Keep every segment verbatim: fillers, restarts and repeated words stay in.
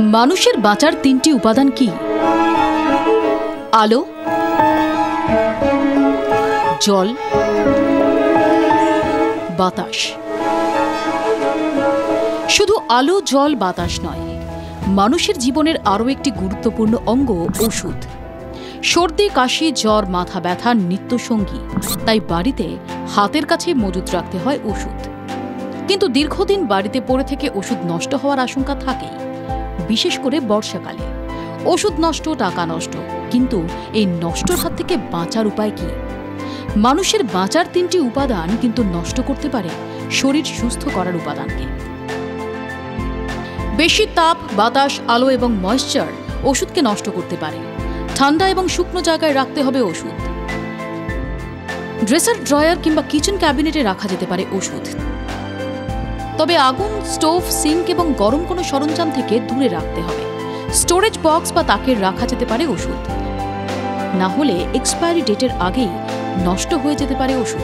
মানুষের বাঁচার তিনটি উপাদান কি? আলো, জল, বাতাস। শুধু আলো, জল, বাতাস নয়, মানুষের জীবনের আরও একটি গুরুত্বপূর্ণ অঙ্গ ওষুধ। সর্দি, কাশি, জ্বর, মাথা ব্যথা নিত্যসঙ্গী, তাই বাড়িতে হাতের কাছে মজুত রাখতে হয় ওষুধ। কিন্তু দীর্ঘদিন বাড়িতে পড়ে থেকে ওষুধ নষ্ট হওয়ার আশঙ্কা থাকেই, বিশেষ করে বর্ষাকালে। ওষুধ নষ্ট, টাকা নষ্ট, কিন্তু এই নষ্টর হাত থেকে বাঁচার উপায় কি? মানুষের বাঁচার তিনটি উপাদান কিন্তু নষ্ট করতে পারে শরীর সুস্থ করার উপাদানকে। বেশি তাপ, বাতাস, আলো এবং ময়েশ্চার ওষুধকে নষ্ট করতে পারে। ঠান্ডা এবং শুকনো জায়গায় রাখতে হবে ওষুধ। ড্রেসার, ড্রয়ার কিংবা কিচেন ক্যাবিনেটে রাখা যেতে পারে ওষুধ। তবে আগুন, স্টোভ, সিঙ্ক এবং গরম কোনো সরঞ্জাম থেকে দূরে রাখতে হবে। স্টোরেজ বক্স বা তাকে রাখা যেতে পারে ওষুধ। না হলে এক্সপায়ারি ডেটের আগেই নষ্ট হয়ে যেতে পারে ওষুধ।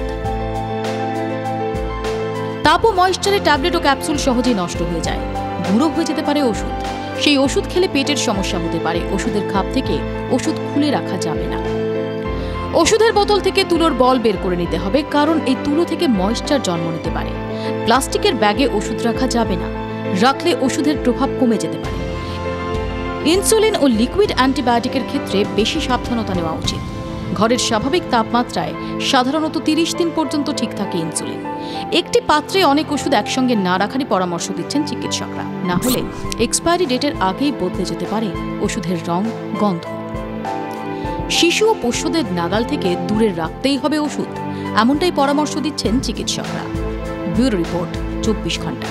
তাপ ও ময়েশ্চারে ট্যাবলেট ও ক্যাপসুল সহজেই নষ্ট হয়ে যায়, গুঁড়ো হয়ে যেতে পারে ওষুধ। সেই ওষুধ খেলে পেটের সমস্যা হতে পারে। ওষুধের খাপ থেকে ওষুধ খুলে রাখা যাবে না। ওষুধের বোতল থেকে তুলোর বল বের করে নিতে হবে, কারণ এই তুলো থেকে ময়েশ্চার জন্ম নিতে পারে। প্লাস্টিকের ব্যাগে ওষুধ রাখা যাবে না, রাখলে ওষুধের প্রভাব কমে যেতে পারে। ইনসুলিন ও লিকুইড অ্যান্টিবায়োটিকের ক্ষেত্রে বেশি সাবধানতা নেওয়া উচিত। ঘরের স্বাভাবিক তাপমাত্রায় সাধারণত তিরিশ দিন পর্যন্ত ঠিক থাকে ইনসুলিন। একটি পাত্রে অনেক ওষুধ একসঙ্গে না রাখারই পরামর্শ দিচ্ছেন চিকিৎসকরা, না হলে এক্সপায়ারি ডেটের আগেই বদলে যেতে পারে ওষুধের রং, গন্ধ। শিশু ও পোষ্যদের নাগাল থেকে দূরে রাখতেই হবে ওষুধ, এমনটাই পরামর্শ দিচ্ছেন চিকিৎসকরা। ব্যুরো রিপোর্ট, চব্বিশ ঘন্টা।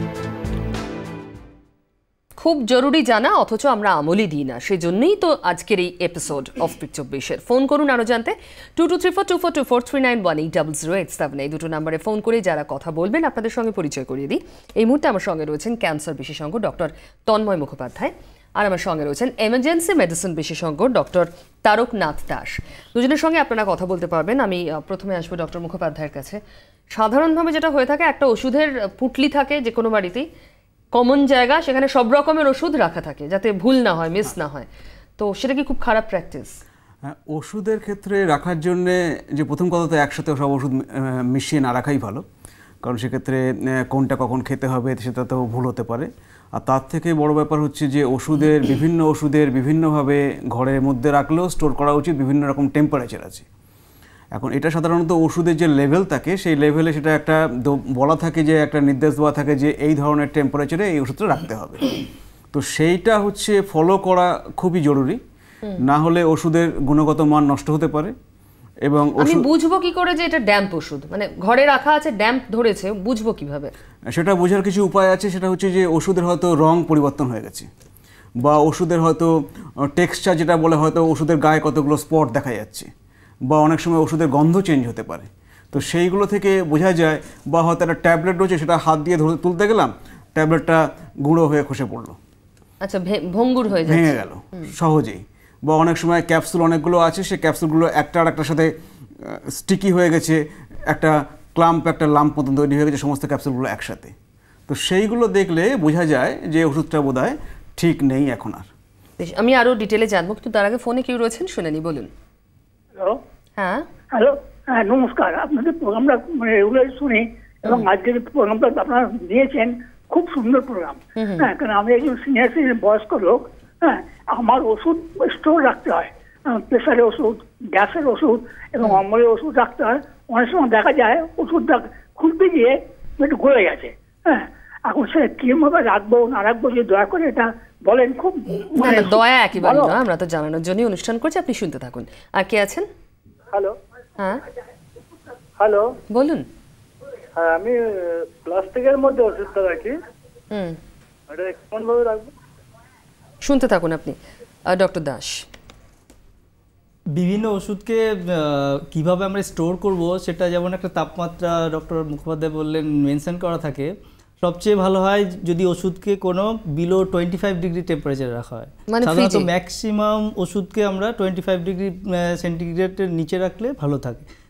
খুব জরুরি জানা, অথচ আমরা আমলই দিই না। সেই জন্যই তো আজকের এই এপিসোড অফ পিক চব্বিশের। ফোন করুন আরো জানতে two two three four two four two four three nine one eight double zero eight seven. এই দুটো নাম্বারে ফোন করে যারা কথা বলবেন আপনাদের সঙ্গে পরিচয় করিয়ে দিই। এই মুহূর্তে আমার সঙ্গে রয়েছেন ক্যান্সার বিশেষজ্ঞ ডক্টর তন্ময় মুখোপাধ্যায়, আর আমার সঙ্গে রয়েছেন এমার্জেন্সি মেডিসিন বিশেষজ্ঞ ডক্টর তারকনাথ দাস। দুজনের সঙ্গে আপনারা কথা বলতে পারবেন। আমি প্রথমে আসবো ডক্টর মুখোপাধ্যায়ের কাছে। সাধারণভাবে যেটা হয়ে থাকে, একটা ওষুধের পুটলি থাকে যে কোনো বাড়িতেই, কমন জায়গা, সেখানে সব রকমের ওষুধ রাখা থাকে যাতে ভুল না হয়, মিস না হয়। তো সেটা কি খুব খারাপ প্র্যাকটিস? ওষুধের ক্ষেত্রে রাখার জন্যে যে প্রথম কথা তো একসাথে সব ওষুধ মিশিয়ে না রাখাই ভালো, কারণ সেক্ষেত্রে কোনটা কখন খেতে হবে সেটা তো ভুল হতে পারে। আর তার থেকে বড় ব্যাপার হচ্ছে যে ওষুধের বিভিন্ন ওষুধের বিভিন্নভাবে ঘরের মধ্যে রাখলেও স্টোর করা উচিত। বিভিন্ন রকম টেম্পারেচার আছে। এখন এটা সাধারণত ওষুধের যে লেভেল থাকে সেই লেভেলে সেটা একটা বলা থাকে, যে একটা নির্দেশ দেওয়া থাকে যে এই ধরনের টেম্পারেচারে এই ওষুধটা রাখতে হবে। তো সেইটা হচ্ছে ফলো করা খুবই জরুরি, না হলে ওষুধের গুণগত মান নষ্ট হতে পারে। এবং আমি বুঝবো কি করে যে এটা ড্যাম্প ওষুধ, মানে ঘরে রাখা আছে ড্যাম্প ধরেছে, বুঝবো কিভাবে? সেটা বোঝার কিছু উপায় আছে। সেটা হচ্ছে যে ওষুধের হয়তো রং পরিবর্তন হয়ে গেছে, বা ওষুধের হয়তো টেক্সচার যেটা বলে, হয়তো ওষুধের গায়ে কতগুলো স্পট দেখা যাচ্ছে, বা অনেক সময় ওষুধের গন্ধ চেঞ্জ হতে পারে। তো সেইগুলো থেকে বোঝা যায়। বা হয়তো একটা ট্যাবলেট রয়েছে, সেটা হাত দিয়ে ধরে তুলতে গেলাম, ট্যাবলেটটা গুঁড়ো হয়ে খসে পড়লো, আচ্ছা ভঙ্গুর হয়ে ভেঙে গেল সহজেই। বা অনেক সময় ক্যাপসুল অনেকগুলো আছে, সেই ক্যাপসুলগুলো একটা আর একটার সাথে স্টিকি হয়ে গেছে, একটা ক্লাম্প, একটা লাম্প মতন তৈরি হয়ে গেছে সমস্ত ক্যাপসুলগুলো একসাথে। তো সেইগুলো দেখলে বোঝা যায় যে ওষুধটা বোধহয় ঠিক নেই এখন আর। আমি আরও ডিটেলে জানবো, কিন্তু তার আগে ফোনে কেউ রয়েছেন, শুনে নি, বলুন। হ্যালো। হ্যাঁ হ্যালো, হ্যাঁ নমস্কার। আপনাদের প্রোগ্রামটা মানে রেগুলার শুনি, এবং আজকের প্রোগ্রামটা আপনারা দিয়েছেন, খুব সুন্দর প্রোগ্রাম। হ্যাঁ, কারণ আমি একজন সিনিয়র সিনিয়র বয়স্ক লোক। হ্যাঁ, আমার ওষুধ স্টোর রাখতে হয়, প্রেশারের ওষুধ, গ্যাসের ওষুধ এবং অম্বলের ওষুধ রাখতে হয়। অনেক সময় দেখা যায় ওষুধটা খুলতে গিয়ে একটু গলে গেছে। হ্যাঁ, এখন সে কিভাবে রাখবো না রাখবো, যে দয়া করে এটা বলেন। খুব মানে দয়া একেবারে না, আমরা তো জানানোর জন্য অনুষ্ঠান করছি, আপনি শুনতে থাকুন। আর কে আছেন? হ্যালো। হ্যাঁ হ্যালো, বলুন। হ্যাঁ, আমি প্লাস্টিকের মধ্যে ওষুধটা রাখি। হুম, এটা কেমন ভাবে রাখবো? শুনতে থাকুন আপনি। ডক্টর দাস, বিভিন্ন ওষুধকে কিভাবে আমরা স্টোর করব সেটা যেমন একটা তাপমাত্রা ডক্টর মুখোপাধ্যায় বললেন মেনশন করা থাকে। সবচেয়ে ভালো হয় যদি ওষুধকে কোনো বিলো টোয়েন্টি ফাইভ ডিগ্রি টেম্পারেচারে রাখা হয়। সাধারণত ম্যাক্সিমাম ওষুধকে আমরা টোয়েন্টি ফাইভ ডিগ্রি সেন্টিগ্রেডের নিচে রাখলে ভালো থাকে।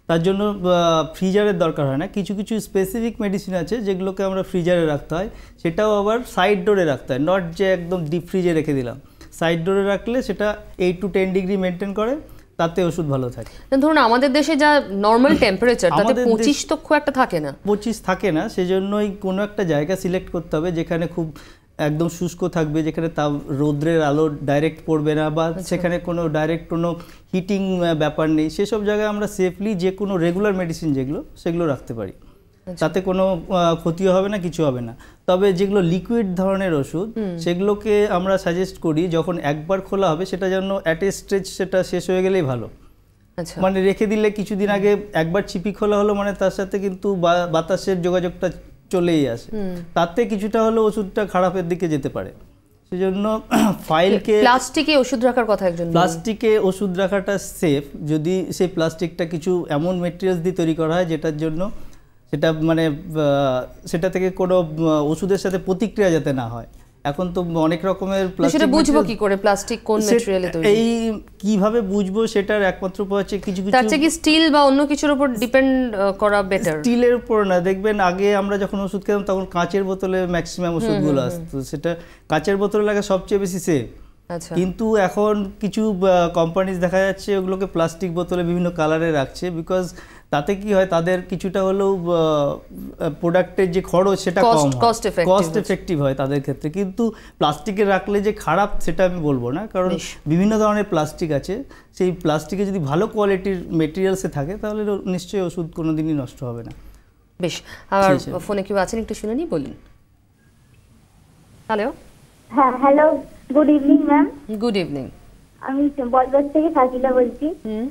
তার জন্য ফ্রিজারের দরকার হয় না। কিছু কিছু স্পেসিফিক মেডিসিন আছে যেগুলোকে আমরা ফ্রিজারে রাখতে হয়, সেটাও আবার সাইড ডোরে রাখতে হয়, নট যে একদম ডিপ ফ্রিজে রেখে দিলাম। সাইড ডোরে রাখলে সেটা eight to ten degree maintain করে, তাতে ওষুধ ভালো থাকে। ধরুন আমাদের দেশে যা নর্মাল টেম্পারেচার তাতে পঁচিশ তো খুব একটা থাকে না, পঁচিশ থাকে না, সেজন্যই কোনো একটা জায়গা সিলেক্ট করতে হবে যেখানে খুব একদম শুষ্ক থাকবে, যেখানে তা রৌদ্রের আলো ডাইরেক্ট পড়বে না, বা সেখানে কোনো ডাইরেক্ট কোনো হিটিং ব্যাপার নেই। সেসব জায়গায় আমরা সেফলি যে কোনো রেগুলার মেডিসিন যেগুলো সেগুলো রাখতে পারি, তাতে কোনো ক্ষতিও হবে না, কিছু হবে না। তবে যেগুলো লিকুইড ধরনের ওষুধ সেগুলোকে আমরা সাজেস্ট করি যখন একবার খোলা হবে সেটা যেন অ্যাট এ স্টেজ সেটা শেষ হয়ে গেলেই ভালো। মানে রেখে দিলে কিছুদিন আগে একবার চিপি খোলা হলো মানে তার সাথে কিন্তু বাতাসের যোগাযোগটা চলেই আসে, তাতে কিছুটা হলো ওষুধটা খারাপের দিকে যেতে পারে। সেজন্য ফাইলকে প্লাস্টিকে ওষুধ রাখার কথা একজন, প্লাস্টিকে ওষুধ রাখাটা সেফ যদি সেই প্লাস্টিকটা কিছু এমন মেটেরিয়ালস দিয়ে তৈরি করা হয় যেটার জন্য সেটা মানে সেটা থেকে কোনো ওষুধের সাথে প্রতিক্রিয়া যাতে না হয়। এখন তো অনেক রকমের প্লাস্টিক, সেটা বুঝবো কি করে প্লাস্টিক কোন ম্যাটেরিয়ালে তৈরি? এই কিভাবে বুঝবো সেটার একমাত্র উপায় হচ্ছে কিছু কিছু তার চেয়ে কি স্টিল বা অন্য কিছুর উপর ডিপেন্ড করা বেটার? স্টিলের উপর না, দেখবেন আগে আমরা যখন ওষুধ খেতাম তখন কাঁচের বোতলে ম্যাক্সিমাম ওষুধগুলো আসতো, সেটা কাঁচের বোতলে লাগে সবচেয়ে বেশি সেফ। আচ্ছা, কিন্তু এখন কিছু কোম্পানিজ দেখা যাচ্ছে ওগুলোকে প্লাস্টিক বোতলে বিভিন্ন কালারে রাখছে, বিকজ তাতে কি হয় তাদের কিছুটা হলেও প্রোডাক্টের যে খরচ সেটা কম, কস্ট এফেক্টিভ হয় তাদের ক্ষেত্রে। কিন্তু প্লাস্টিকে রাখলে যে খারাপ সেটা আমি বলবো না, কারণ বিভিন্ন ধরনের প্লাস্টিক আছে, সেই প্লাস্টিকে যদি ভালো কোয়ালিটির মেটেরিয়ালসে থাকে তাহলে নিশ্চয়ই ওষুধ কোনোদিনই নষ্ট হবে না। বেশ, আর ফোনে কেউ আছেন একটু শুনে নিই, বলুন। হ্যালো। হ্যাঁ, hello, good evening ma'am. Good evening. আমি বলবাস থেকে সাকিলা বলছি।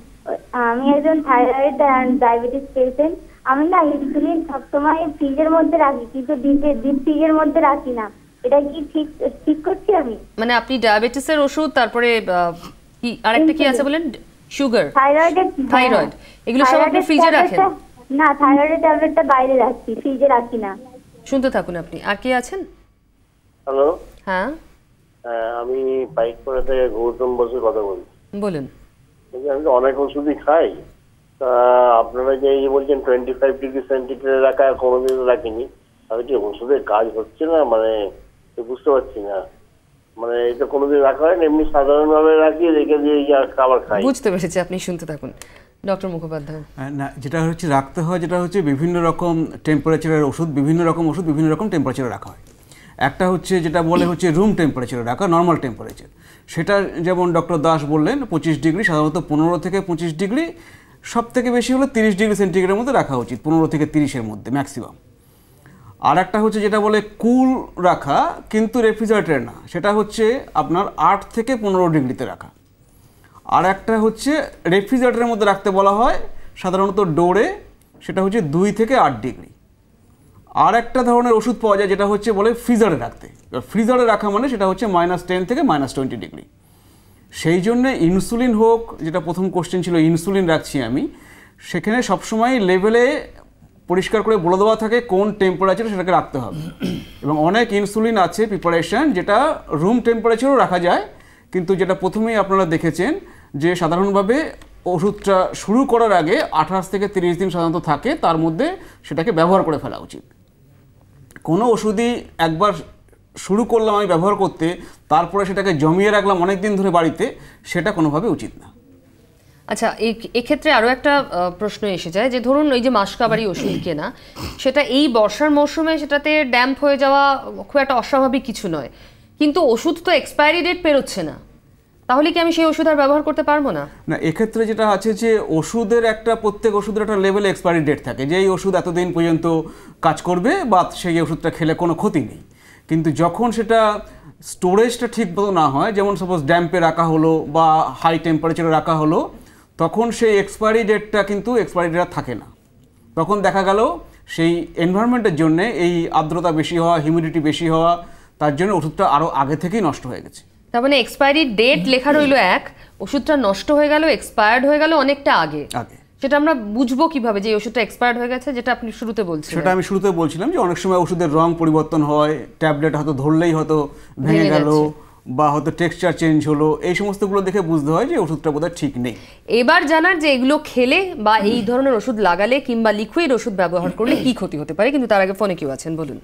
আমি একজন থাইরয়েড অ্যান্ড ডায়াবেটিস পেশেন্ট। আমি না ইনসুলিন সবসময় ফ্রিজের মধ্যে রাখি, কিন্তু ডিপ ফ্রিজের মধ্যে রাখি না। এটা কি ঠিক ঠিক করছি আমি? মানে আপনি ডায়াবেটিসের ওষুধ, তারপরে কি আরেকটা কি আছে বলেন? সুগার, থাইরয়েড, থাইরয়েড, এগুলো সব আপনি ফ্রিজে রাখেন? না, থাইরয়েডের ট্যাবলেটটা বাইরে রাখি, ফ্রিজে রাখি না। শুনতে থাকুন আপনি। আর কে আছেন? হ্যালো। হ্যাঁ, আমি পাইকপাড়া থেকে গৌতম বসুর কথা বলছি। বলুন। আমি তো অনেক ওষুধই খাই, তা আপনারা যে এই বলছেন টোয়েন্টি ফাইভ ডিগ্রি সেন্টিগ্রেড রাখা কোনোদিন রাখিনি, আমি কি ওষুধের কাজ হচ্ছে না, মানে বুঝতে পারছি না। মানে এটা কোনোদিন রাখা হয় না, এমনি সাধারণভাবে রাখি, রেখে দিয়ে খাবার খাই। বুঝতে পেরেছি, আপনি শুনতে থাকুন। ডক্টর মুখোপাধ্যায়। না, যেটা হচ্ছে রাখতে হয়, যেটা হচ্ছে বিভিন্ন রকম টেম্পারেচারের ওষুধ, বিভিন্ন রকম ওষুধ বিভিন্ন রকম টেম্পারেচারে রাখা হয়। একটা হচ্ছে যেটা বলে হচ্ছে রুম টেম্পারেচারে রাখা, নর্মাল টেম্পারেচার, সেটা যেমন ডক্টর দাস বললেন পঁচিশ ডিগ্রি, সাধারণত পনেরো থেকে পঁচিশ ডিগ্রি, সব থেকে বেশি হলে তিরিশ ডিগ্রি সেন্টিগ্রেডের মধ্যে রাখা উচিত, পনেরো থেকে তিরিশের মধ্যে ম্যাক্সিমাম। আর একটা হচ্ছে যেটা বলে কুল রাখা, কিন্তু রেফ্রিজারেটরে না, সেটা হচ্ছে আপনার আট থেকে পনেরো ডিগ্রিতে রাখা। আর একটা হচ্ছে রেফ্রিজারেটরের মধ্যে রাখতে বলা হয় সাধারণত ডোরে, সেটা হচ্ছে দুই থেকে আট ডিগ্রি। আর একটা ধরনের ওষুধ পাওয়া যায় যেটা হচ্ছে বলে ফ্রিজারে রাখতে, ফ্রিজারে রাখা মানে সেটা হচ্ছে মাইনাস টেন থেকে মাইনাস টোয়েন্টি ডিগ্রি। সেই জন্যে ইনসুলিন হোক, যেটা প্রথম কোশ্চেন ছিল ইনসুলিন রাখছি আমি, সেখানে সবসময় লেভেলে পরিষ্কার করে বলে দেওয়া থাকে কোন টেম্পারেচারে সেটাকে রাখতে হবে। এবং অনেক ইনসুলিন আছে প্রিপারেশন যেটা রুম টেম্পারেচারেও রাখা যায়, কিন্তু যেটা প্রথমেই আপনারা দেখেছেন যে সাধারণভাবে ওষুধটা শুরু করার আগে আঠাশ থেকে তিরিশ দিন সাধারণত থাকে, তার মধ্যে সেটাকে ব্যবহার করে ফেলা উচিত। কোনো ওষুধই একবার শুরু করলাম আমি ব্যবহার করতে, তারপরে সেটাকে জমিয়ে রাখলাম অনেক দিন ধরে বাড়িতে, সেটা কোনোভাবে উচিত না। আচ্ছা, এই এক্ষেত্রে আরও একটা প্রশ্ন এসে যায় যে ধরুন ওই যে মাসকাবারি ওষুধ কেনা, সেটা এই বর্ষার মৌসুমে সেটাতে ড্যাম্প হয়ে যাওয়া খুব একটা অস্বাভাবিক কিছু নয়, কিন্তু ওষুধ তো এক্সপায়ারি ডেট পেরোচ্ছে না, তাহলে কি আমি সেই ওষুধ আর ব্যবহার করতে পারবো না? না, এক্ষেত্রে যেটা আছে যে ওষুধের একটা প্রত্যেক ওষুধের একটা লেভেল এক্সপায়ারি ডেট থাকে, যে এই ওষুধ এতদিন পর্যন্ত কাজ করবে বা সেই ওষুধটা খেলে কোনো ক্ষতি নেই। কিন্তু যখন সেটা স্টোরেজটা ঠিক মতো না হয়, যেমন সাপোজ ড্যাম্পে রাখা হলো বা হাই টেম্পারেচারে রাখা হলো, তখন সেই এক্সপায়ারি ডেটটা কিন্তু এক্সপায়ারি ডেট থাকে না। তখন দেখা গেল সেই এনভায়রনমেন্টের জন্য এই আর্দ্রতা বেশি হওয়া, হিউমিডিটি বেশি হওয়া, তার জন্য ওষুধটা আরও আগে থেকেই নষ্ট হয়ে গেছে। তার মানে এক্সপায়ারি ডেট লেখা রইলো এক, ওষুধটা নষ্ট হয়ে গেল, এক্সপায়ার্ড হয়ে গেল অনেকটা আগে আগে সেটা আমরা বুঝবো কিভাবে যে এই ওষুধটা এক্সপায়ার্ড হয়ে গেছে? যেটা আপনি শুরুতে বলছিলেন, সেটা আমি শুরুতে বলছিলাম যে অনেক সময় ওষুধের রং পরিবর্তন হয়, ট্যাবলেট হয়তো ধরলেই হয়তো ভেঙে গেল, বা হয়তো টেক্সচার চেঞ্জ হলো, এই সমস্তগুলো দেখে বুঝতে হয় যে ওষুধটা বোধহয় ঠিক নেই। এবার জানার যে এগুলো খেলে বা এই ধরনের ওষুধ লাগালে কিংবা লিকুইড ওষুধ ব্যবহার করলে কি ক্ষতি হতে পারে, কিন্তু তার আগে ফোনে কেউ আছেন, বলুন।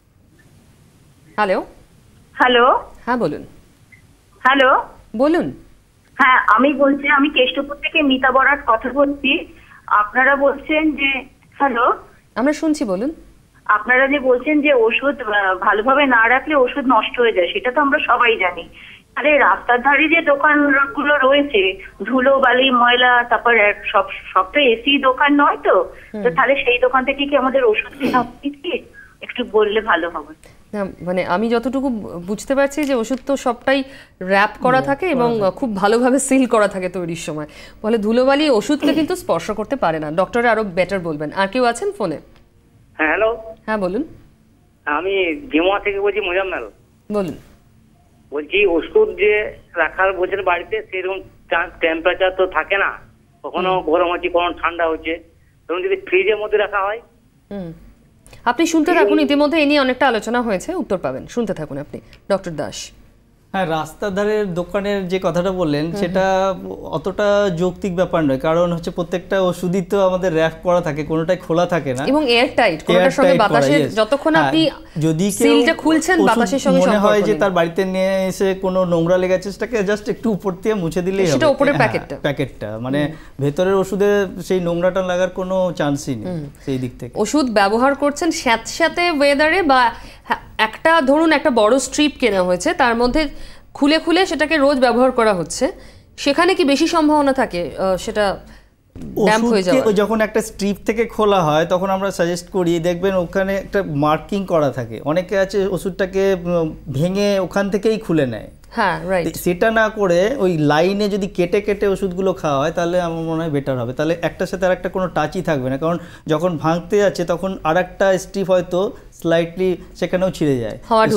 হ্যালো হ্যালো হ্যাঁ বলুন। হ্যালো বলুন। হ্যাঁ আমি বলছি, আমি কেষ্টপুর থেকে মিতা বরাট কথা বলছি। আপনারা বলছেন যে, হ্যালো আমরা শুনছি, বলুন। আপনারা যে বলছেন যে ওষুধ ভালোভাবে না রাখলে ওষুধ নষ্ট হয়ে যায়, সেটা তো আমরা সবাই জানি। আরে রাস্তার ধারে যে দোকানগুলো রয়েছে, ধুলো বালি ময়লা, তারপর সব সব তো এসি দোকান নয় তো, তো তাহলে সেই দোকান থেকে কি আমাদের ওষুধ কেনা উচিত কি? একটু বললে ভালো হবে। না মানে আমি যতটুকু বুঝতে পারছি যে ওষুধ তো সবটাই র্যাপ করা থাকে এবং খুব ভালোভাবে সিল করা থাকে তৈরির সময়, বলে ধুলোবালি ওষুধকে কিন্তু স্পর্শ করতে পারে না। ডক্টর আরো বেটার বলবেন। আর কেউ আছেন ফোনে? হ্যাঁ হ্যালো হ্যাঁ বলুন। আমি জিমোয়া থেকে বলছি, মোজাম্মেল বলুন। বলছি ওষুধ যে রাখার বলছেন বাড়িতে, সেরকম টেম্পারেচার তো থাকে না, কখনো গরম হচ্ছে কখনো ঠান্ডা হচ্ছে, তখন যদি ফ্রিজের মধ্যে রাখা হয়। হুম আপনি শুনতে থাকুন, ইতিমধ্যে এ নিয়ে অনেকটা আলোচনা হয়েছে, উত্তর পাবেন, শুনতে থাকুন আপনি। ডক্টর দাস। হ্যাঁ, রাস্তার ধারের দোকানের যে কথাটা বললেন সেটা অতটা যৌক্তিক ব্যাপার নয়, কারণ হচ্ছে প্রত্যেকটা ওষুধই তো আমাদের র্যাপ করা থাকে, কোনোটাই খোলা থাকে না এবং এয়ার টাইট, কোনোটার সঙ্গে বাতাসের যতক্ষণ আপনি যদি সিলটা খুলছেন বাতাসের সঙ্গে মনে হয় যে তার বাড়িতে নিয়ে এসে কোনো নোংরা লেগেছে, সেটাকে জাস্ট একটু উপর দিয়ে মুছে দিলেই হবে। সেটা উপরের প্যাকেটটা প্যাকেটটা মানে ভেতরের ওষুধে সেই নোংরাটা লাগার কোনো চান্সই নেই সেই দিক থেকে। ওষুধ ব্যবহার করছেন স্যাঁতস্যাঁতে ওয়েদারে, বা একটা ধরুন একটা বড় স্ট্রিপ কেনা হয়েছে, তার মধ্যে খুলে খুলে সেটাকে রোজ ব্যবহার করা হচ্ছে, সেখানে কি বেশি সম্ভাবনা থাকে সেটা ড্যাম্প হয়ে যাওয়ার? যখন একটা স্ট্রিপ থেকে খোলা হয় তখন আমরা সাজেস্ট করি, দেখবেন ওখানে একটা মার্কিং করা থাকে, অনেকে আছে ওষুধটাকে ভেঙে ওখান থেকেই খুলে নেয়। হ্যাঁ রাইট, সেটা না করে ওই লাইনে যদি কেটে কেটে ওষুধগুলো খাওয়া হয় তাহলে আমার মনে হয় বেটার হবে, তাহলে একটার সাথে আর একটা কোনো টাচই থাকবে না, কারণ যখন ভাঙতে যাচ্ছে তখন আর একটা স্ট্রিপ হয়তো স্লাইটলি সেখানেও ছিঁড়ে যায়,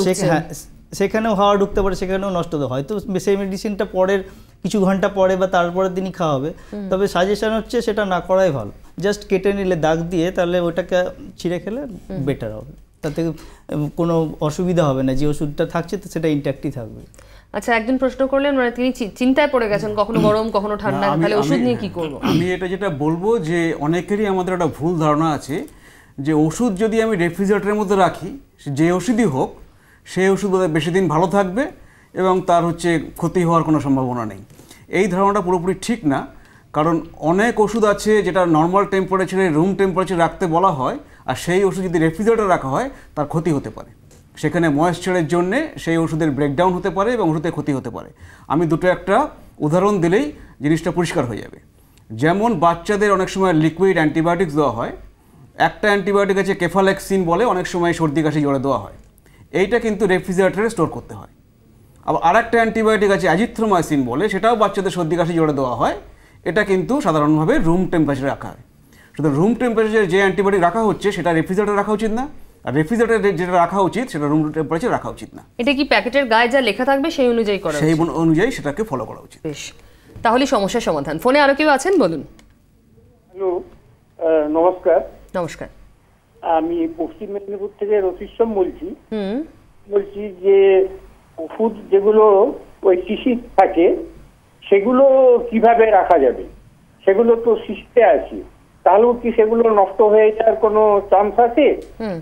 সেখানেও হাওয়া ঢুকতে পারে, সেখানেও নষ্ট হতে, হয়তো সেই মেডিসিনটা পরের কিছু ঘন্টা পরে বা তারপরের দিনই খাওয়া হবে, তবে সাজেশন হচ্ছে সেটা না করাই ভালো, জাস্ট কেটে নিলে দাগ দিয়ে তাহলে ওটাকে ছিঁড়ে খেলে বেটার হবে, তাতে কোনো অসুবিধা হবে না, যে ওষুধটা থাকছে তো সেটা ইনট্যাক্টই থাকবে। আচ্ছা, একজন প্রশ্ন করলেন, মানে তিনি চিন্তায় পড়ে গেছেন, কখনো গরম কখনো ঠান্ডা, তাহলে ওষুধ নিয়ে কি করব? আমি এটা যেটা বলবো যে অনেকেরই আমাদের একটা ভুল ধারণা আছে যে ওষুধ যদি আমি রেফ্রিজারেটরের মধ্যে রাখি, যে ওষুধই হোক সেই ওষুধ বোধহয় বেশি দিন ভালো থাকবে এবং তার হচ্ছে ক্ষতি হওয়ার কোনো সম্ভাবনা নেই। এই ধারণাটা পুরোপুরি ঠিক না, কারণ অনেক ওষুধ আছে যেটা নর্মাল টেম্পারেচারে রুম টেম্পারেচার রাখতে বলা হয়, আর সেই ওষুধ যদি রেফ্রিজারেটরে রাখা হয় তার ক্ষতি হতে পারে, সেখানে ময়েশ্চারের জন্যে সেই ওষুধের ব্রেকডাউন হতে পারে এবং ওষুধের ক্ষতি হতে পারে। আমি দুটো একটা উদাহরণ দিলেই জিনিসটা পরিষ্কার হয়ে যাবে। যেমন বাচ্চাদের অনেক সময় লিকুইড অ্যান্টিবায়োটিক্স দেওয়া হয়, একটা অ্যান্টিবায়োটিক আছে কেফালেক্সিন বলে, অনেক সময় সর্দি কাশি জ্বরে দেওয়া হয়, এইটা কিন্তু রেফ্রিজারেটরে স্টোর করতে হয়। আবার আর একটা অ্যান্টিবায়োটিক আছে অ্যাজিথ্রোমাইসিন বলে, সেটাও বাচ্চাদের সর্দি কাশি জ্বরে দেওয়া হয়, এটা কিন্তু সাধারণভাবে রুম টেম্পারেচারে রাখা হয়। শুধু রুম টেম্পারেচারে যে অ্যান্টিবায়োটিক রাখা হচ্ছে সেটা রেফ্রিজারেটরে রাখা উচিত না, আর রেফ্রিজারেটরে যেটা রাখা উচিত সেটা রুম টেম্পারেচারে রাখা উচিত না। এটা কি প্যাকেটের গায়ে যা লেখা থাকবে সেই অনুযায়ী করা, সেই অনুযায়ী সেটাকে ফলো করা উচিত। বেশ, তাহলে সমস্যার সমাধান। ফোনে আরো কেউ আছেন, বলুন। হ্যালো, নমস্কার। নমস্কার, আমি পশ্চিম মেদিনীপুর থেকে রতিশ্যাম বলছি। হুম বলছি যে ওষুধ যেগুলো ওই শিশি থাকে সেগুলো কিভাবে রাখা যাবে? সেগুলো তো শিশিতে আছে, তাহলেও কি সেগুলো নষ্ট হয়ে যাওয়ার কোনো চান্স আছে? হুম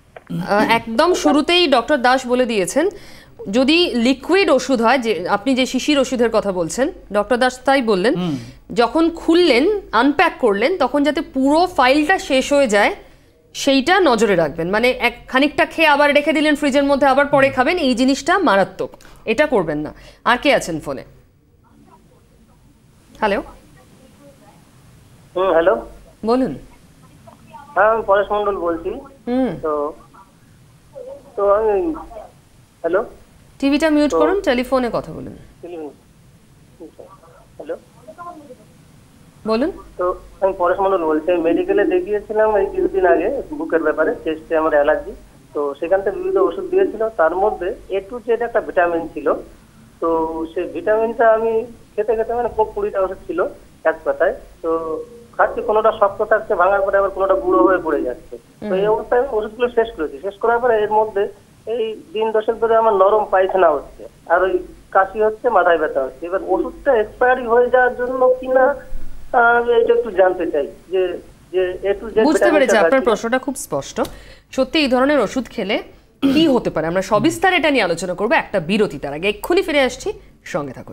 একদম শুরুতেই ডক্টর দাস বলে দিয়েছেন, যদি লিকুইড ওষুধ হয়, যে আপনি যে শিশির ওষুধের কথা বলছেন, ডক্টর দাস তাই বললেন, যখন খুললেন আনপ্যাক করলেন তখন যাতে পুরো ফাইলটা শেষ হয়ে যায় সেইটা নজরে রাখবেন। মানে এক খানিকটা খেয়ে আবার রেখে দিলেন ফ্রিজের মধ্যে, আবার পরে খাবেন, এই জিনিসটা মারাত্মক, এটা করবেন না। আর কে আছেন ফোনে? হ্যালো। হুম হ্যালো বলুন। হ্যাঁ আমি পরেশ মন্ডল বলছি। হুম তো তো আমি হ্যালো, টিভিটা মিউট করুন, টেলিফোনে কথা বলুন। হ্যালো বলুন। তো আমি পরেশ মন্ডল বলছি, আমি মেডিকেলে দেখিয়েছিলাম এই কিছুদিন আগে বুকের ব্যাপারে, চেস্টে আমার অ্যালার্জি, তো সেখান থেকে বিভিন্ন ওষুধ দিয়েছিল, তার মধ্যে এ টু জেড একটা ভিটামিন ছিল, তো সেই ভিটামিনটা আমি খেতে খেতে মানে কুড়িটা ওষুধ ছিল এক পাতায়, তো খাচ্ছি, কোনোটা শক্ত থাকছে ভাঙার পরে আবার কোনোটা গুঁড়ো হয়ে পড়ে যাচ্ছে, তো এই অবস্থায় আমি ওষুধগুলো শেষ করেছি। শেষ করার পরে এর মধ্যে এই দিন দশেক ধরে আমার নরম পায়খানা হচ্ছে, আর ওই কাশি হচ্ছে, মাথায় ব্যথা হচ্ছে। এবার ওষুধটা এক্সপায়ারি হয়ে যাওয়ার জন্য কিনা আমি এটা একটু জানতে চাই যে যে একটু যে বুঝতে পেরেছি আপনার প্রশ্নটা খুব স্পষ্ট। সত্যি এই ধরনের ওষুধ খেলে কি হতে পারে আমরা সবিস্তার এটা নিয়ে আলোচনা করবো একটা বিরতি। তার আগে এক্ষুনি ফিরে আসছি, সঙ্গে থাকুন।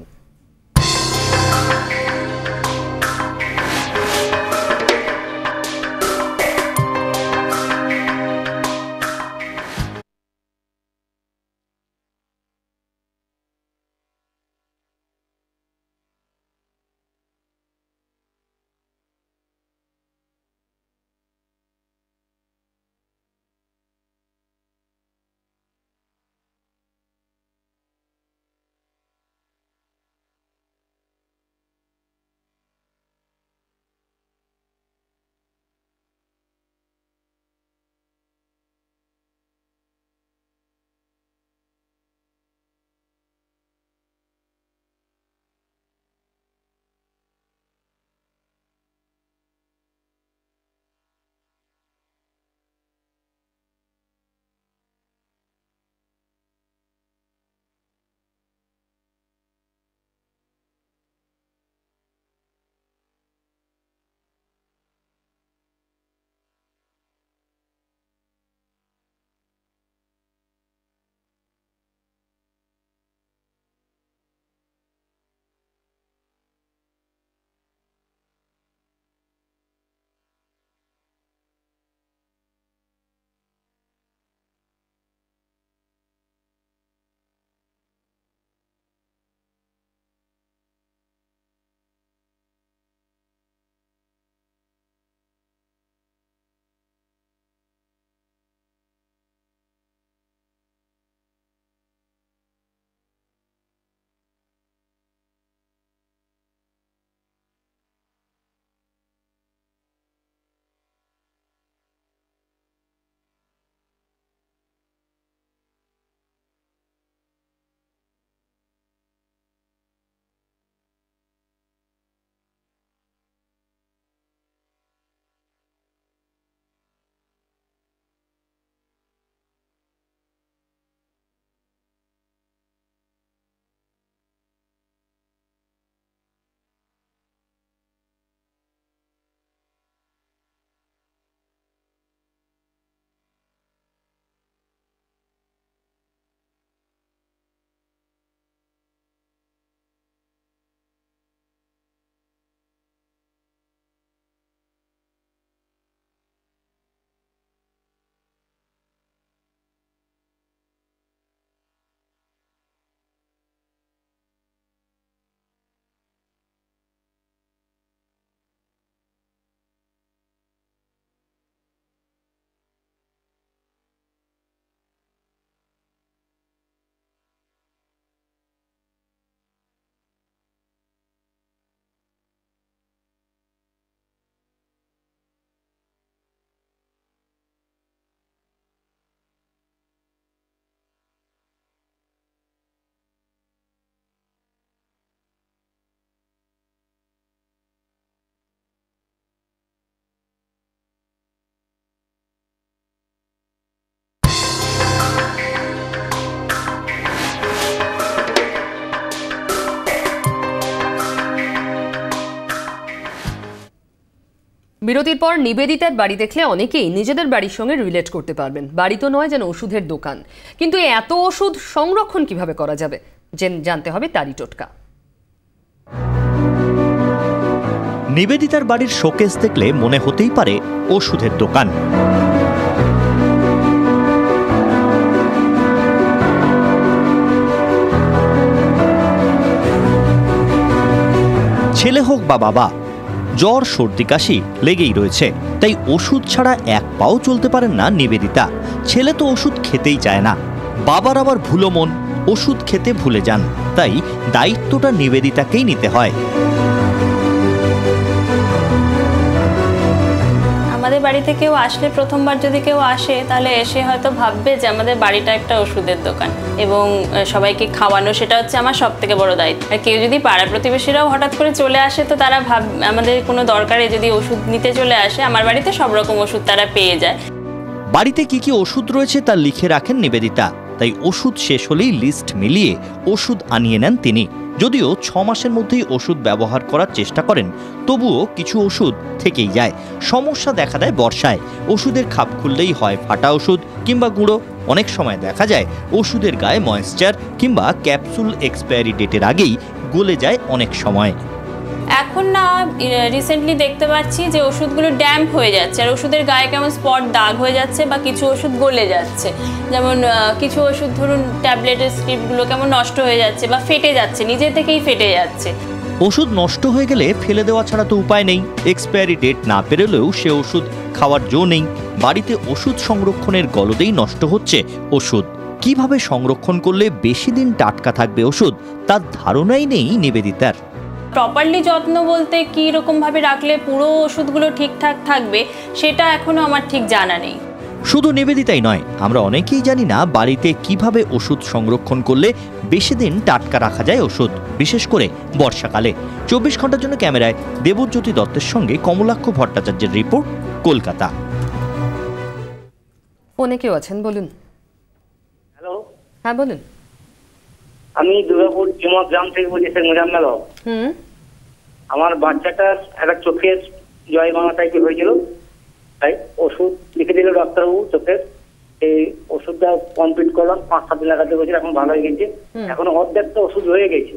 বিরতির পর নিবেদিতার বাড়ি দেখলে অনেকেই নিজেদের বাড়ির সঙ্গে রিলেট করতে পারবেন। বাড়ি তো নয় যেন ওষুধের দোকান, কিন্তু এত ওষুধ সংরক্ষণ কিভাবে করা যাবে জানতে হবে তারই টোটকা। নিবেদিতার বাড়ির শোকেস দেখলে মনে হতেই পারে ওষুধের দোকান। ছেলে হোক বা বাবা, জ্বর সর্দি কাশি লেগেই রয়েছে, তাই ওষুধ ছাড়া এক পাও চলতে পারেন না নিবেদিতা। ছেলে তো ওষুধ খেতেই চায় না, বাবার আবার ভুলো মন, ওষুধ খেতে ভুলে যান, তাই দায়িত্বটা নিবেদিতাকেই নিতে হয়। আমাদের বাড়িতে কেউ আসলে, প্রথমবার যদি কেউ আসে তাহলে এসে হয়তো ভাববে যে আমাদের বাড়িটা একটা ওষুধের দোকান, এবং সবাইকে খাওয়ানো সেটা হচ্ছে আমার সব থেকে বড় দায়িত্ব। আর কেউ যদি পাড়া প্রতিবেশীরাও হঠাৎ করে চলে আসে তো তারা ভাব আমাদের কোনো দরকারে যদি ওষুধ নিতে চলে আসে, আমার বাড়িতে সব রকম ওষুধ তারা পেয়ে যায়। বাড়িতে কি কি ওষুধ রয়েছে তা লিখে রাখেন নিবেদিতা। তাই ওষুধ শেষ হলেই লিস্ট মিলিয়ে ওষুধ আনিয়ে নেন তিনি। যদিও ছ মাসের মধ্যেই ওষুধ ব্যবহার করার চেষ্টা করেন, তবুও কিছু ওষুধ থেকেই যায়। সমস্যা দেখা দেয় বর্ষায়। ওষুধের খাপ খুললেই হয় ফাটা ওষুধ কিংবা গুঁড়ো। অনেক সময় দেখা যায় ওষুধের গায়ে ময়েশ্চার কিংবা ক্যাপসুল এক্সপায়ারি ডেটের আগেই গলে যায় অনেক সময়। এখন না রিসেন্টলি দেখতে পাচ্ছি যে ওষুধগুলো ড্যাম্প হয়ে যাচ্ছে, আর ওষুধের গায়ে কেমন স্পট দাগ হয়ে যাচ্ছে বা কিছু ওষুধ গলে যাচ্ছে। যেমন কিছু ওষুধ ধরুন ট্যাবলেটের স্ক্রিপ্টগুলো কেমন নষ্ট হয়ে যাচ্ছে বা ফেটে যাচ্ছে, নিজে থেকেই ফেটে যাচ্ছে। ওষুধ নষ্ট হয়ে গেলে ফেলে দেওয়া ছাড়া তো উপায় নেই। এক্সপায়ারি ডেট না পেরোলেও সে ওষুধ খাওয়ার জো নেই। বাড়িতে ওষুধ সংরক্ষণের গলদেই নষ্ট হচ্ছে ওষুধ। কিভাবে সংরক্ষণ করলে বেশি দিন টাটকা থাকবে ওষুধ, তার ধারণাই নেই নিবেদিতার। প্রপারলি যত্ন বলতে কী রকমভাবে রাখলে পুরো ওষুধগুলো ঠিকঠাক থাকবে সেটা এখনও আমার ঠিক জানা নেই। শুধু নিবেদিতাই নয়, আমরা অনেকেই জানি না বাড়িতে কিভাবে ওষুধ সংরক্ষণ করলে বেশি দিন টাটকা রাখা যায় ওষুধ, বিশেষ করে বর্ষাকালে। চব্বিশ ঘন্টার জন্য ক্যামেরায় দেবজ্যোতি দত্তের সঙ্গে কমলাক্ষ ভট্টাচার্যের রিপোর্ট, কলকাতা। ফোনে কেউ আছেন, বলুন। হ্যালো, হ্যাঁ বলুন। আমি দুর্গাপুর জমা গ্রাম থেকে বলছি, স্যার মোজাম্মেল হক। হুম, আমার বাচ্চাটার একটা চোখের জয় বাংলা টাইপের হয়েছিল, তাই ওষুধ লিখে দিল ডাক্তারবাবু চোখের। এই ওষুধটা কমপ্লিট করলাম, পাঁচ সাত দিন লাগাতে বলছিল, এখন ভালো হয়ে গেছে। এখন অর্ধেকটা ওষুধ হয়ে গেছে,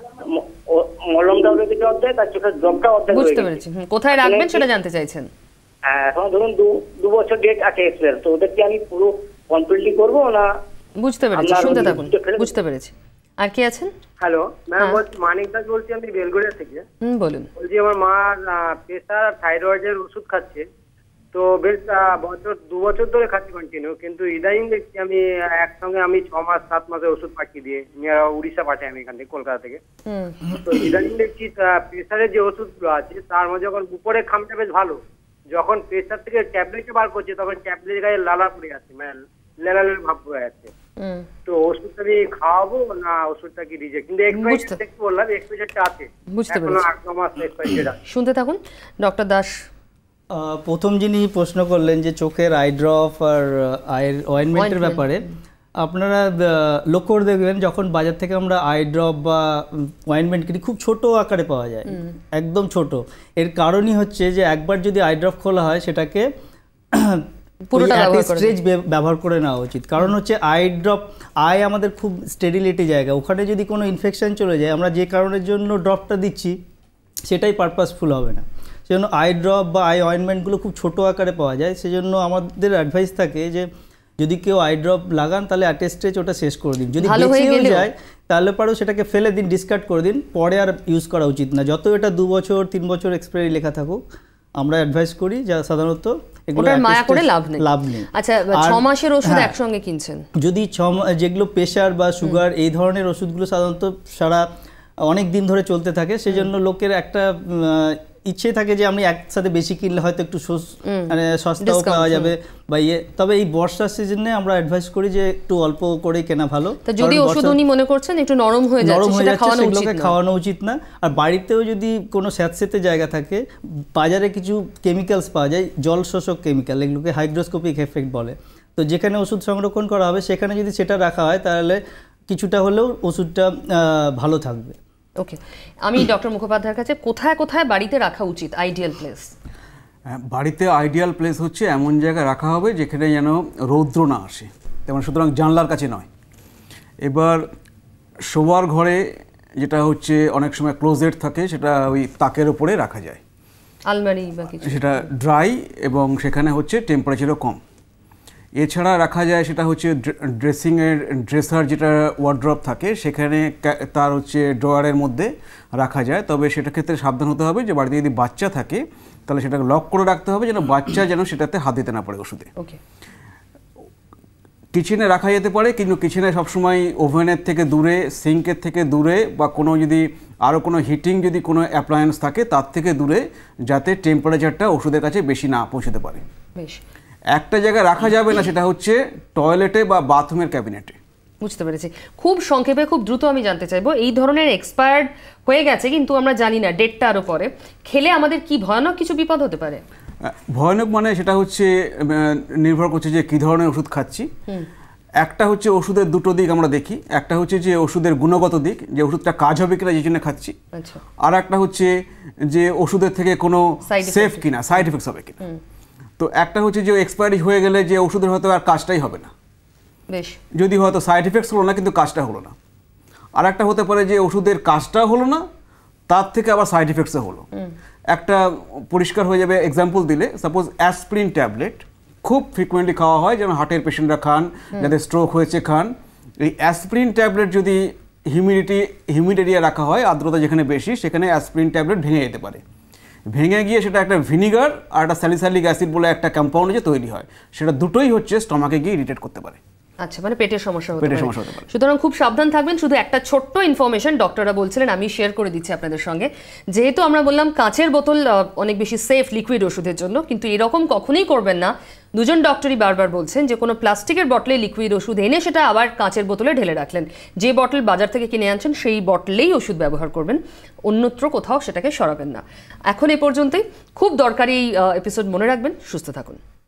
মলমটাও রেখেছে অর্ধেক, আর চোখের ড্রপটা অর্ধেক। বুঝতে পেরেছি। কোথায় রাখবেন সেটা জানতে চাইছেন? হ্যাঁ, এখন ধরুন দু বছর ডেট আছে এক্সপায়ার, তো ওদের কি আমি পুরো কমপ্লিটলি করবো না? বুঝতে পেরেছি, শুনতে থাকুন। বুঝতে পেরেছি। আর কি আছেন? হ্যালো ম্যাম, বলছি মানিক দাস বলছি, আমি বেলগড়িয়া থেকে। হুম, বলুন। বলছি আমার মা প্রেসার আর থাইরয়েডের ওষুধ খাচ্ছে, তো বেশ বছর দু বছর ধরে খাচ্ছি কন্টিনিউ, কিন্তু ইদানিং দেখছি আমি একসঙ্গে আমি ছ মাস সাত মাসের ওষুধ পাঠিয়ে দিয়ে উড়িষ্যা পাঠাই আমি এখান থেকে, কলকাতা থেকে। তো ইদানিং দেখছি প্রেসারের যে ওষুধগুলো আছে তার মধ্যে যখন উপরে খামটা বেশ ভালো, যখন প্রেসার থেকে ট্যাবলেটে বার করছে তখন ট্যাবলেট গায়ে লালা পড়ে যাচ্ছে, মানে লেলা লেলা ভাব পড়ে যাচ্ছে। তো ওষুধটা আমি খাওয়াবো না ওষুধটা কি রিজেক্ট? কিন্তু এক্সপায়ারি বললাম, এক্সপায়ারিটা আছে, বুঝতে পেরেছি। আট ন মাস এক্সপায়ারি। শুনতে থাকুন। ডক্টর দাস, প্রথম যিনি প্রশ্ন করলেন যে চোখের আই ড্রপ আর আয়ের অয়েনমেন্টের ব্যাপারে, আপনারা লক্ষ্য করে দেখবেন যখন বাজার থেকে আমরা আই ড্রপ বা অয়েনমেন্ট কিনি খুব ছোট আকারে পাওয়া যায়, একদম ছোট। এর কারণই হচ্ছে যে একবার যদি আই ড্রপ খোলা হয় সেটাকে স্ট্রেচ ব্যবহার করে নেওয়া উচিত। কারণ হচ্ছে আই ড্রপ, আই আমাদের খুব স্টেরিলিটি জায়গা, ওখানে যদি কোনো ইনফেকশন চলে যায়, আমরা যে কারণের জন্য ড্রপটা দিচ্ছি সেটাই পারপাসফুল হবে না। সেজন্য আই ড্রপ বা আই অয়েনমেন্টগুলো খুব ছোট আকারে পাওয়া যায়। সেজন্য আমাদের অ্যাডভাইস থাকে যে যদি কেউ আই ড্রপ লাগান তাহলে অ্যাট এ স্টেজ ওটা শেষ করে দিন। যদি বেঁচেও যায় তাহলে পরেও সেটাকে ফেলে দিন, ডিসকার্ড করে দিন, পরে আর ইউজ করা উচিত না। যত এটা দু বছর তিন বছর এক্সপায়ারি লেখা থাকুক, আমরা অ্যাডভাইস করি যা সাধারণত ওটার মায়া করে লাভ নেই। লাভ নেই। আচ্ছা, ছ মাসের ওষুধ একসঙ্গে কিনছেন, যদি ছ যেগুলো প্রেশার বা সুগার এই ধরনের ওষুধগুলো সাধারণত সারা অনেক দিন ধরে চলতে থাকে, সেজন্য লোকের একটা ইচ্ছে থাকে যে আমি একসাথে বেশি কিনলে হয়তো একটু মানে সস্তাও পাওয়া যাবে বা ইয়ে। তবে এই বর্ষার সিজনে আমরা অ্যাডভাইস করি যে একটু অল্প করে কেনা ভালো। যদি ওষুধ উনি মনে করছেন একটু নরম হয়ে যাচ্ছে, সেটা খাওয়ানো উচিত না, খাওয়ানো উচিত না। আর বাড়িতেও যদি কোনো স্যাঁতসেঁতে জায়গা থাকে, বাজারে কিছু কেমিক্যালস পাওয়া যায়, জল শোষক কেমিক্যাল, এগুলোকে হাইড্রোস্কোপিক এফেক্ট বলে। তো যেখানে ওষুধ সংরক্ষণ করা হবে সেখানে যদি সেটা রাখা হয় তাহলে কিছুটা হলেও ওষুধটা ভালো থাকবে। ওকে, আমি ডক্টর মুখোপাধ্যায়ের কাছে কোথায় কোথায় বাড়িতে রাখা উচিত আইডিয়াল প্লেস? বাড়িতে আইডিয়াল প্লেস হচ্ছে এমন জায়গায় রাখা হবে যেখানে যেন রৌদ্র না আসে, তেমন সুতরাং জানলার কাছে নয়। এবার শোবার ঘরে যেটা হচ্ছে অনেক সময় ক্লোজেট থাকে, সেটা ওই তাকের উপরে রাখা যায়, আলমারি বা কিছু, সেটা ড্রাই এবং সেখানে হচ্ছে টেম্পারেচারও কম। এছাড়া রাখা যায় সেটা হচ্ছে ড্রেসিংয়ের ড্রেসার, যেটা ওয়ার্ড্রপ থাকে সেখানে তার হচ্ছে ড্রয়ারের মধ্যে রাখা যায়। তবে সেটার ক্ষেত্রে সাবধান হতে হবে যে বাড়িতে যদি বাচ্চা থাকে তাহলে সেটাকে লক করে রাখতে হবে, যেন বাচ্চা যেন সেটাতে হাত দিতে না পারে ওষুধে। ওকে, কিচেনে রাখা যেতে পারে, কিন্তু কিচেনে সবসময় ওভেনের থেকে দূরে, সিঙ্কের থেকে দূরে, বা কোনো যদি আরও কোনো হিটিং যদি কোনো অ্যাপ্লায়েন্স থাকে তার থেকে দূরে, যাতে টেম্পারেচারটা ওষুধের কাছে বেশি না পৌঁছতে পারে। বেশ, একটা জায়গায় রাখা যাবে না, সেটা হচ্ছে টয়লেটে বা বাথরুমের ক্যাবিনেটে। বুঝতে পেরেছি। খুব সংক্ষেপে খুব দ্রুত আমি জানতে চাইবো, এই ধরনের এক্সপায়ার্ড হয়ে গেছে কিন্তু আমরা জানি না ডেটটা আরও পরে, খেলে আমাদের কি ভয়ানক কিছু বিপদ হতে পারে? ভয়ানক মানে সেটা হচ্ছে নির্ভর করছে যে কী ধরনের ওষুধ খাচ্ছি। একটা হচ্ছে ওষুধের দুটো দিক আমরা দেখি, একটা হচ্ছে যে ওষুধের গুণগত দিক, যে ওষুধটা কাজ হবে কিনা যে জন্য খাচ্ছি, আর একটা হচ্ছে যে ওষুধের থেকে কোনো সেফ কিনা, সাইড এফেক্টস হবে কিনা। তো একটা হচ্ছে যে এক্সপায়ারি হয়ে গেলে যে ওষুধের হয়তো আর কাজটাই হবে না, যদি হয়তো সাইড এফেক্টস হলো না কিন্তু কাজটা হলো না। আর একটা হতে পারে যে ওষুধের কাজটা হলো না, তার থেকে আবার সাইড এফেক্টসও হলো। একটা পরিষ্কার হয়ে যাবে এক্সাম্পল দিলে, সাপোজ অ্যাসপ্রিন ট্যাবলেট খুব ফ্রিকুয়েন্টলি খাওয়া হয়, যেমন হার্টের পেশেন্টরা খান, যাদের স্ট্রোক হয়েছে খান। এই অ্যাসপ্রিন ট্যাবলেট যদি হিউমিডিটি হিউমিড এরিয়া রাখা হয়, আর্দ্রতা যেখানে বেশি, সেখানে অ্যাসপ্রিন ট্যাবলেট ভেঙে যেতে পারে। ভেঙে গিয়ে সেটা একটা ভিনিগার আর একটা স্যালিসাইলিক অ্যাসিড বলে একটা কম্পাউন্ড যে তৈরি হয়, সেটা দুটোই হচ্ছে স্টমাকে গিয়ে ইরিটেট করতে পারে। আচ্ছা, মানে পেটের সমস্যা হতে পারে। সুতরাং খুব সাবধান থাকবেন। শুধু একটা ছোট্ট ইনফরমেশন ডক্টররা বলছিলেন, আমি শেয়ার করে দিচ্ছি আপনাদের সঙ্গে। যেহেতু আমরা বললাম কাঁচের বোতল অনেক বেশি সেফ লিকুইড ওষুধের জন্য, কিন্তু এরকম কখনোই করবেন না। দুজন ডক্টরই বারবার বলছেন যে কোনো প্লাস্টিকের বটলে লিকুইড ওষুধ এনে সেটা আবার কাঁচের বোতলে ঢেলে রাখলেন। যে বটল বাজার থেকে কিনে আনছেন সেই বটলেই ওষুধ ব্যবহার করবেন, অন্যত্র কোথাও সেটাকে সরাবেন না। এখন এ পর্যন্তই। খুব দরকারি এপিসোড, মনে রাখবেন। সুস্থ থাকুন।